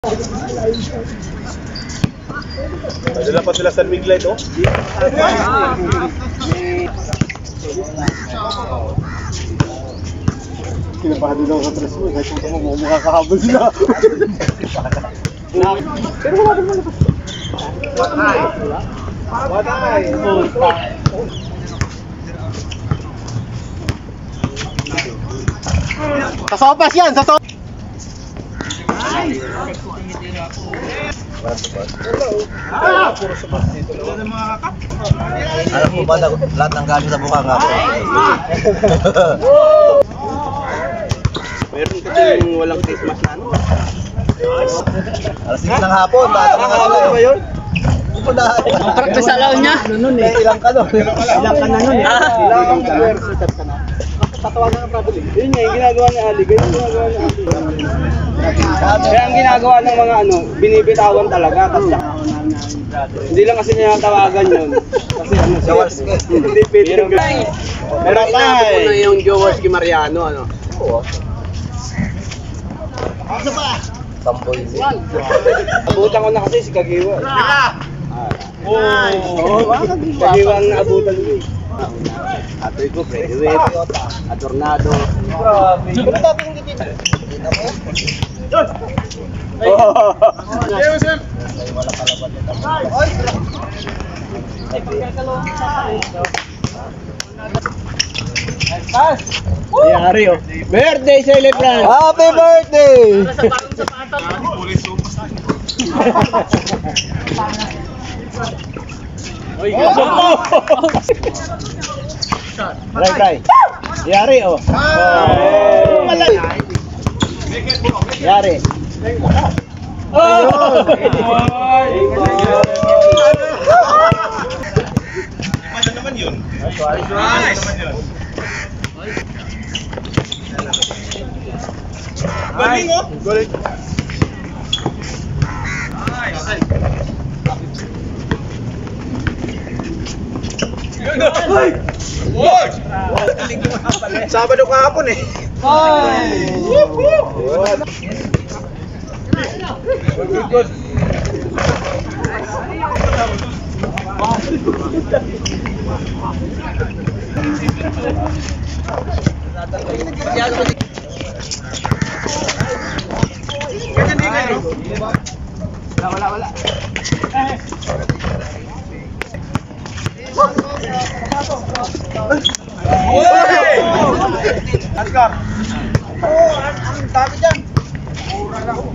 Padala pa sila sa Miglite, oh. Kinapahado daw sa tres mo, kahit kung mukha kahabol sila. Pero wala din malabas. Watay! Sa sopas yan! Sa sopas! Alam mo ba lahat ng gamit sa mukha nga? Meron kasi yung walang face mask na ano. Alas 6 ng hapon, bata ng hapon ba yun? Contract sa salaw niya. Ilang ka nun? Ilang ka na nun eh. Ilang ka na. Tatawagan ng traveling. Yun nga, yung ginagawa ni Ali. Ganyan yung ginagawa ni Ali. Kaya ang ginagawa ng mga ano, binibitawan talaga. Kasi hindi lang kasi niya tawagan yun. Kasi ano siya. Hindi pwede. Meron pa na yung Jaworski Mariano, ano. Ano ba? Samboy. Abutan ko na kasi si Kagiwa. Kagiwa ang naabutan ko eh. Atoy ko, Freddy Whip, Adornado. Siguro natin hindi dito. Yari oh. Birthday celebrant! Happy birthday! Ray. Yari oh. Malay. Yari. Ano naman yun? Nice. Galing oh. Galing. Sabado kahapon eh. Good. Wala. Asgar. Ang dami dyan. Mura na ako.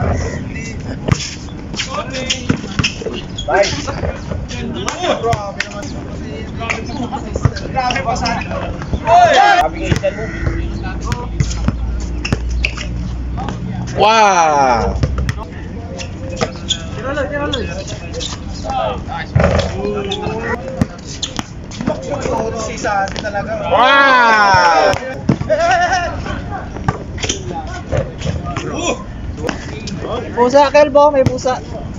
Bye. Grabe pa sana. Wow. Sisa talaga. Wow! Pusa, Kelbo, may pusa.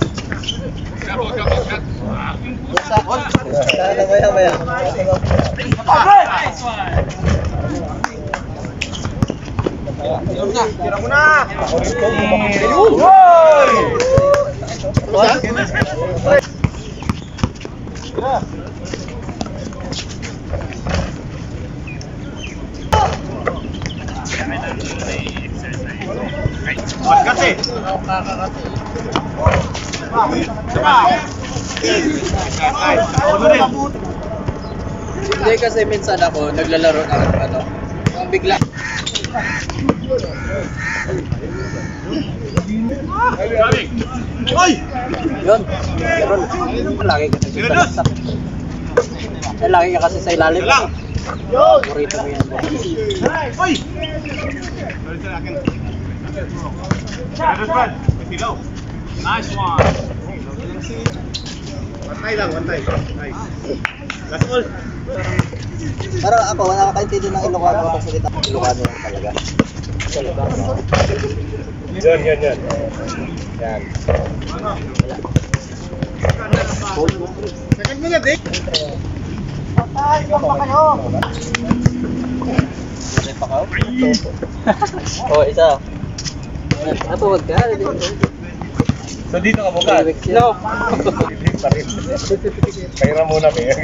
Pusa. Maya. Tira mo na! Kasi Hindi kasi minsan ako naglalaro ng ano, ang bigla. Oy! Yun. Lagi ka kasi sa laptop. Lagi ka kasi sa ilalim. Burrito mo yan. Oy! Nice one. One time. Nice. That's all. Pero ako, wala kakaintindi ng Ilocano ang salita. Ilocano lang talaga. Yan. Yan. Second mo na, Dick. Patay, kung pa kayo. Patay pa ka? Oo, isa. Natuwag ka. So dito ka bukas? No. Hindi pa rin. Kaya muna kaya.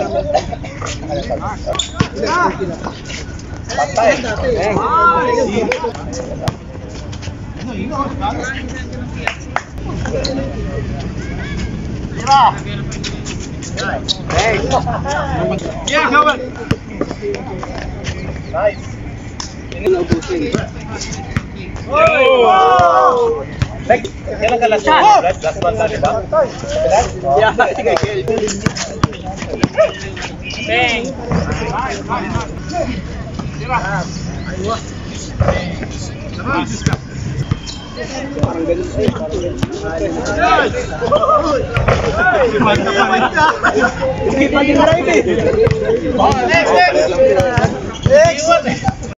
Patay. Nice. Naubusin. Next, kailan ka last one? Last one na, di ba? Yeah, sige. Bang! Parang ganun siya. Hindi pa din drive eh. Next!